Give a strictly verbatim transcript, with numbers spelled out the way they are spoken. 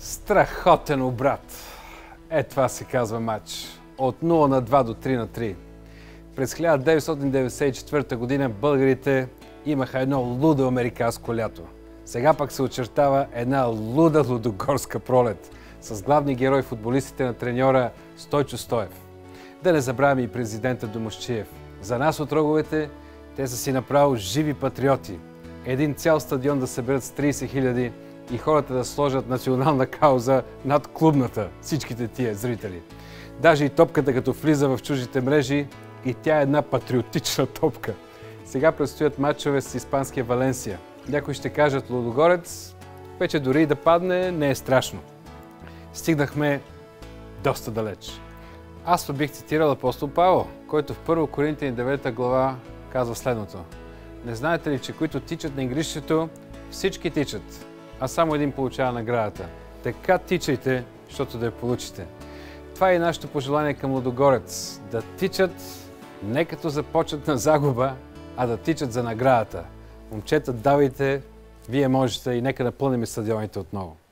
Страхотен обрат. Е, това се казва матч. От нула на два до три на три. През хиляда деветстотин деветдесет и четвърта година българите имаха едно лудо американско лято. Сега пък се очертава една луда лудогорска пролет с главни герои футболистите на треньора Стойчо Стоев. Да не забравяме и президента Домусчиев. За нас от роговете те са си направо живи патриоти. Един цял стадион да съберат с трийсет хиляди и хората да сложат национална кауза над клубната, всичките тия зрители. Даже и топката като влиза в чужите мрежи, и тя е една патриотична топка. Сега предстоят матчове с испанския Валенсия. Някои ще кажат Лудогорец, вече дори и да падне, не е страшно. Стигнахме доста далеч. Аз бих цитирал апостол Павел, който в първо Коринтияни девета глава казва следното. Не знаете ли, че които тичат на игрището, всички тичат, а само един получава наградата. Така тичайте, защото да я получите. Това е и нашето пожелание към Лудогорец. Да тичат не като започнат на загуба, а да тичат за наградата. Момчета, давайте, вие можете и нека напълним стадионите отново.